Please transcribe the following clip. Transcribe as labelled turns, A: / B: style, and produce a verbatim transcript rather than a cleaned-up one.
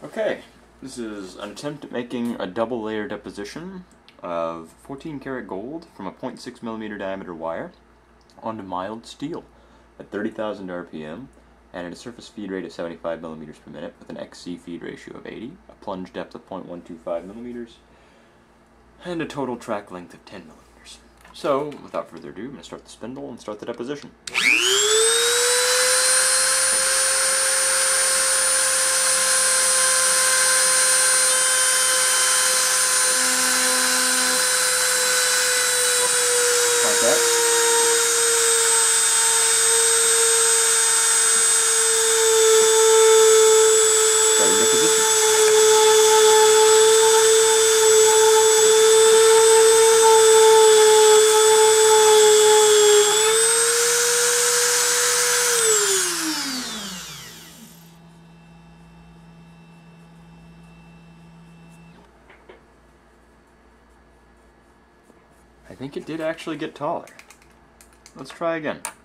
A: Okay, this is an attempt at making a double layer deposition of fourteen karat gold from a zero point six millimeter diameter wire onto mild steel at thirty thousand R P M and at a surface feed rate of seventy-five millimeters per minute with an X C feed ratio of eighty, a plunge depth of zero point one two five millimeters, and a total track length of ten millimeters. So, without further ado, I'm going to start the spindle and start the deposition. Like that. Starting deposition. I think it did actually get taller. Let's try again.